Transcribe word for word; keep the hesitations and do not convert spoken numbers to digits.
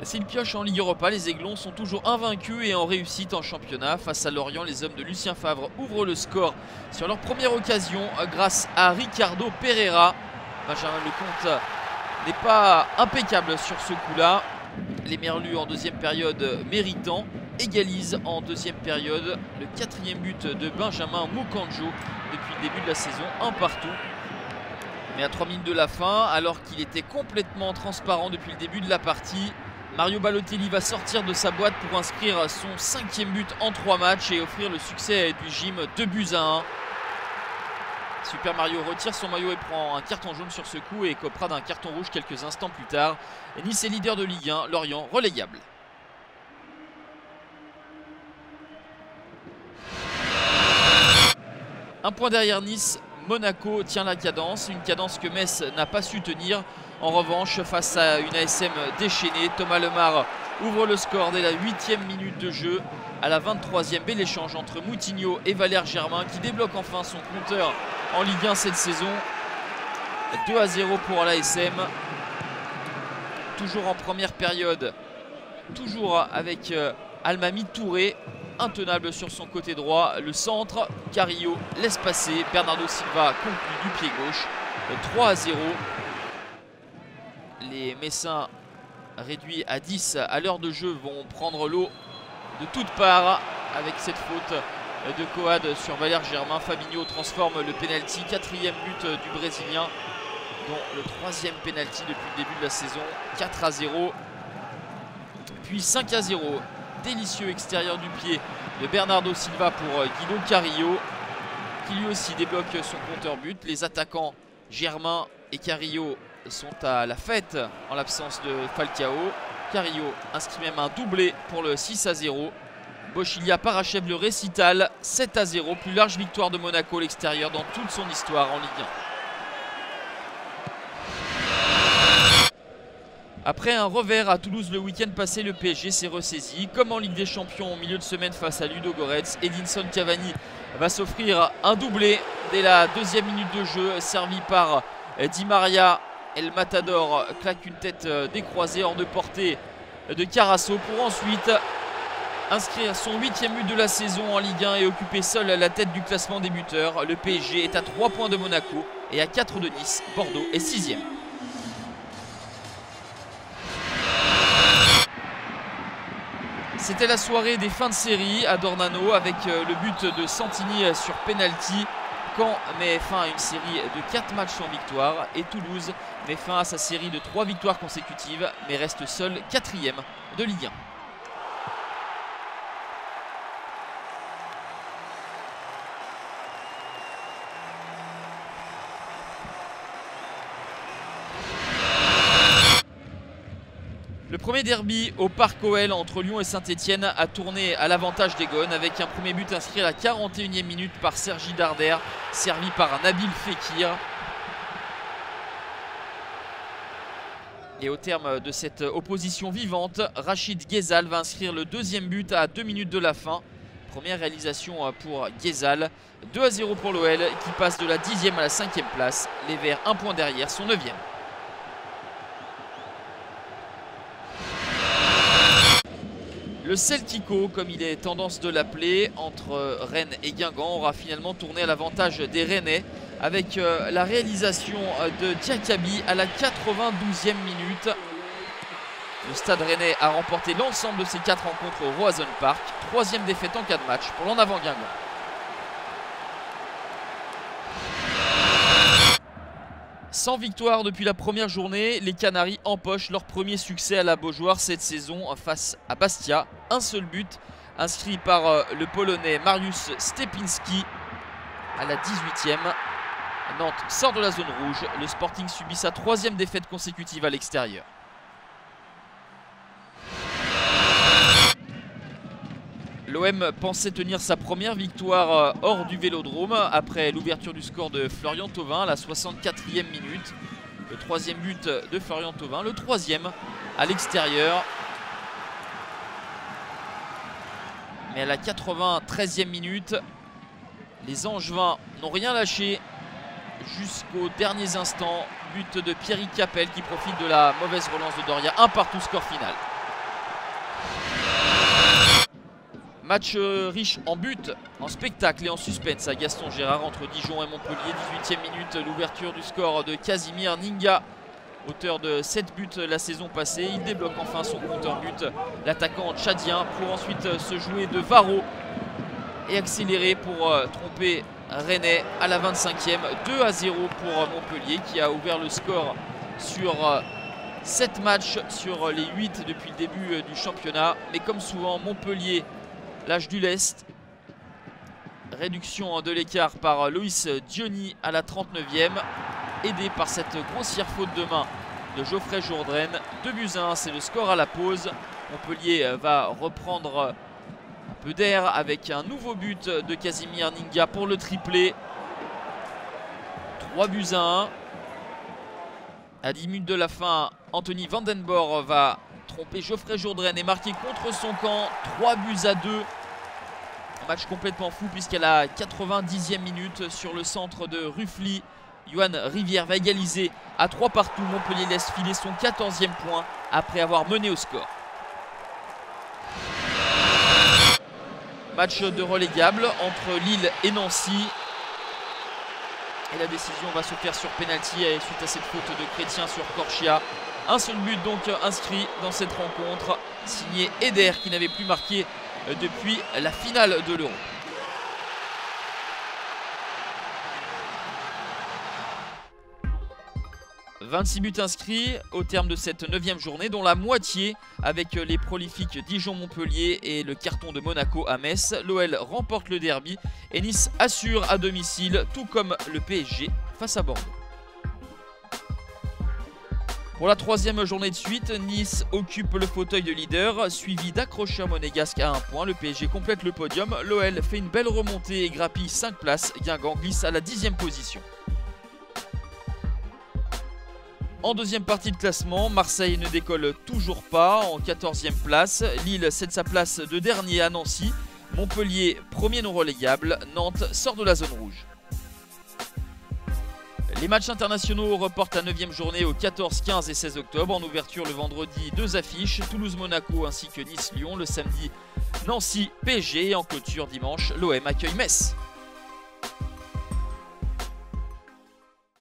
S'ils piochent en Ligue Europa, les Aiglons sont toujours invaincus et en réussite en championnat. Face à Lorient, les hommes de Lucien Favre ouvrent le score sur leur première occasion grâce à Ricardo Pereira. Benjamin Lecomte n'est pas impeccable sur ce coup-là. Les Merlus en deuxième période méritant égalisent en deuxième période. Le quatrième but de Benjamin Mukanjo depuis le début de la saison, un partout. Mais à trois minutes de la fin, alors qu'il était complètement transparent depuis le début de la partie, Mario Balotelli va sortir de sa boîte pour inscrire son cinquième but en trois matchs et offrir le succès du gym deux buts à un. Super Mario retire son maillot et prend un carton jaune sur ce coup et écopera d'un carton rouge quelques instants plus tard. Et Nice est leader de Ligue un, Lorient relégable. Un point derrière Nice, Monaco tient la cadence, une cadence que Metz n'a pas su tenir. En revanche, face à une A S M déchaînée, Thomas Lemar ouvre le score dès la huitième minute de jeu. À la vingt-troisième, bel échange entre Moutinho et Valère Germain qui débloque enfin son compteur en Ligue un cette saison. deux à zéro pour l'A S M. Toujours en première période, toujours avec euh, Almami Touré, intenable sur son côté droit. Le centre, Carrillo laisse passer. Bernardo Silva conclut du pied gauche. trois à zéro. Les Messins, réduits à dix à l'heure de jeu, vont prendre l'eau de toutes parts avec cette faute de Coad sur Valère Germain. Fabinho transforme le penalty. Quatrième but du Brésilien, dont le troisième penalty depuis le début de la saison. quatre à zéro. Puis cinq à zéro. Délicieux extérieur du pied de Bernardo Silva pour Guido Carrillo, qui lui aussi débloque son compteur but. Les attaquants Germain et Carrillo sont à la fête en l'absence de Falcao. Carrillo inscrit même un doublé pour le six à zéro. Bochilia parachève le récital. Sept à zéro, plus large victoire de Monaco à l'extérieur dans toute son histoire en Ligue un. Après un revers à Toulouse le week-end passé, le P S G s'est ressaisi. Comme en Ligue des Champions au milieu de semaine face à Ludogorets, Edinson Cavani va s'offrir un doublé dès la deuxième minute de jeu, servi par Di Maria. El Matador claque une tête décroisée hors de portée de Carasso pour ensuite inscrire son huitième but de la saison en Ligue un et occuper seul la tête du classement des buteurs. Le P S G est à trois points de Monaco et à quatre de Nice. Bordeaux est sixième. C'était la soirée des fins de série à Dornano avec le but de Santini sur penalty. Caen met fin à une série de quatre matchs sans victoire et Toulouse met fin à sa série de trois victoires consécutives mais reste seul quatrième de Ligue un. Le premier derby au Parc O L entre Lyon et Saint-Etienne a tourné à l'avantage des Gones avec un premier but inscrit à la quarante et unième minute par Sergi Darder, servi par Nabil Fekir. Et au terme de cette opposition vivante, Rachid Ghezal va inscrire le deuxième but à deux minutes de la fin. Première réalisation pour Ghezal. deux à zéro pour l'O L qui passe de la dixième à la cinquième place. Les Verts un point derrière son neuvième. Le Celtico, comme il est tendance de l'appeler, entre Rennes et Guingamp, aura finalement tourné à l'avantage des Rennais avec la réalisation de Diakabi à la quatre-vingt-douzième minute. Le Stade Rennais a remporté l'ensemble de ses quatre rencontres au Roazhon Park. Troisième défaite en quatre matchs pour l'en avant Guingamp. Sans victoire depuis la première journée, les Canaries empochent leur premier succès à la Beaujoire cette saison face à Bastia. Un seul but inscrit par le Polonais Mariusz Stepinski à la dix-huitième. Nantes sort de la zone rouge. Le Sporting subit sa troisième défaite consécutive à l'extérieur. L'O M pensait tenir sa première victoire hors du Vélodrome après l'ouverture du score de Florian Thauvin à la soixante-quatrième minute. Le troisième but de Florian Thauvin, le troisième à l'extérieur. Mais à la quatre-vingt-treizième minute, les Angevins n'ont rien lâché jusqu'aux derniers instants. But de Pierrick Capel qui profite de la mauvaise relance de Doria. Un partout, score final. Match euh, riche en buts, en spectacle et en suspense à Gaston Gérard entre Dijon et Montpellier. dix-huitième minute, l'ouverture du score de Casimir Ninga, auteur de sept buts la saison passée. Il débloque enfin son compteur but, l'attaquant tchadien, pour ensuite se jouer de Varro et accélérer pour euh, tromper Rennais à la vingt-cinquième. deux à zéro pour Montpellier qui a ouvert le score sur euh, sept matchs sur les huit depuis le début euh, du championnat. Mais comme souvent, Montpellier lâche du lest. Réduction de l'écart par Loïs Diony à la trente-neuvième, aidé par cette grossière faute de main de Geoffrey Jourdain. deux buts à un, c'est le score à la pause. Montpellier va reprendre un peu d'air avec un nouveau but de Casimir Ninga pour le triplé. trois buts à un. À dix minutes de la fin, Anthony Vandenborre va tromper Geoffrey Jourdain et marquer contre son camp. trois buts à deux. Un match complètement fou puisqu'à la quatre-vingt-dixième minute, sur le centre de Ruffly, Yohan Rivière va égaliser à trois partout. Montpellier laisse filer son quatorzième point après avoir mené au score. Match de relégable entre Lille et Nancy. Et la décision va se faire sur pénalty suite à cette faute de Chrétien sur Corchia. Un seul but donc inscrit dans cette rencontre, signé Eder qui n'avait plus marqué depuis la finale de l'Euro. vingt-six buts inscrits au terme de cette neuvième journée, dont la moitié avec les prolifiques Dijon-Montpellier et le carton de Monaco à Metz. L'O L remporte le derby et Nice assure à domicile, tout comme le P S G face à Bordeaux. Pour la troisième journée de suite, Nice occupe le fauteuil de leader, suivi d'accrocheurs monégasques à un point. Le P S G complète le podium. L'O L fait une belle remontée et grappille cinq places. Guingamp glisse à la dixième position. En deuxième partie de classement, Marseille ne décolle toujours pas en quatorzième place. Lille cède sa place de dernier à Nancy. Montpellier, premier non relégable. Nantes sort de la zone rouge. Les matchs internationaux reportent la neuvième journée au quatorze, quinze et seize octobre. En ouverture le vendredi, deux affiches, Toulouse-Monaco ainsi que Nice-Lyon. Le samedi, Nancy-P S G. Et en clôture dimanche, l'O M accueille Metz.